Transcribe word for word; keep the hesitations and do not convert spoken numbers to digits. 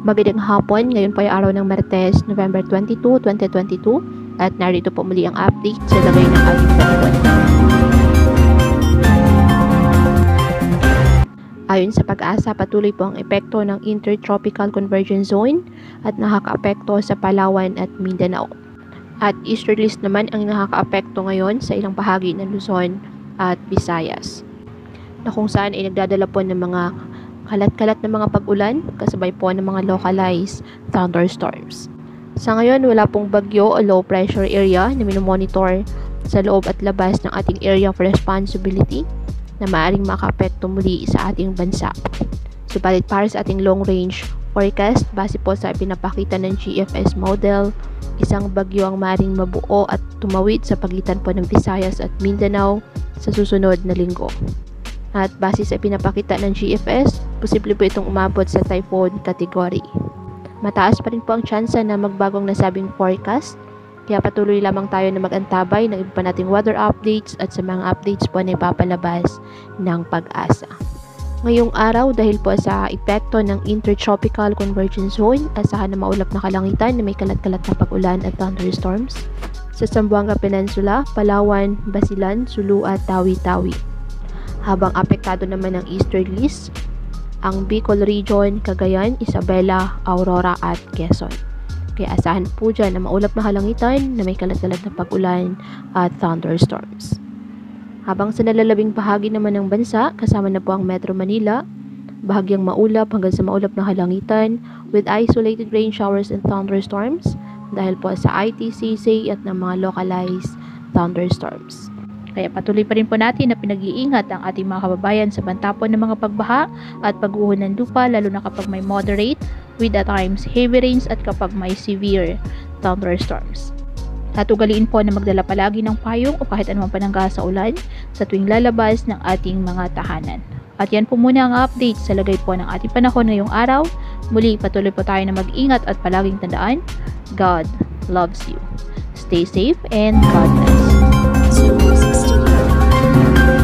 Magandang hapon, ngayon po ay araw ng Martes, November twenty-two, twenty twenty-two at narito po muli ang update sa lagay ng ating panahon. Ayon sa Pag-asa, patuloy po ang epekto ng Intertropical Convergence Zone at nakakaapekto sa Palawan at Mindanao. At easterlies naman ang nakakaapekto ngayon sa ilang bahagi ng Luzon at Visayas, na kung saan ay nagdadala po ng mga kalat-kalat na mga pag-ulan kasabay po ng mga localized thunderstorms. Sa ngayon, wala pong bagyo o low pressure area na minomonitor sa loob at labas ng ating area of responsibility na maaaring makaapekto muli sa ating bansa. Subalit para sa ating long range forecast, base po sa pinapakita ng G F S model, isang bagyo ang maaaring mabuo at tumawid sa pagitan po ng Visayas at Mindanao sa susunod na linggo. At base sa pinapakita ng G F S, posible po itong umabot sa typhoon category. Mataas pa rin po ang tsansa na magbagong nasabing forecast, kaya patuloy lamang tayo na mag-antabay ng iba pa nating weather updates at sa mga updates po na ipapalabas ng Pag-asa. Ngayong araw, dahil po sa epekto ng Intertropical Convergence Zone, asahan na maulap na kalangitan na may kalat-kalat na pag-ulan at thunderstorms sa Zamboanga Peninsula, Palawan, Basilan, Sulu at Tawi-Tawi. Habang apektado naman ng easterlies ang Bicol Region, Cagayan, Isabela, Aurora at Quezon. Kaya asahan po dyan na maulap na kalangitan na may kalat-kalat na pag-ulan at thunderstorms. Habang sa nalalabing bahagi naman ng bansa, kasama na po ang Metro Manila, bahagyang maulap hanggang sa maulap na kalangitan with isolated rain showers and thunderstorms dahil po sa I T C C at ng mga localized thunderstorms. Kaya patuloy pa rin po natin na pinag-iingat ang ating mga kababayan sa bantapon ng mga pagbaha at pagguho ng lupa, lalo na kapag may moderate with at times heavy rains at kapag may severe thunderstorms. At ugaliin po na magdala palagi ng payong o kahit anumang panangga sa ulan sa tuwing lalabas ng ating mga tahanan. At yan po muna ang update sa lagay po ng ating panahon ngayong araw. Muli patuloy po tayo na mag-ingat at palaging tandaan, God loves you. Stay safe and God bless.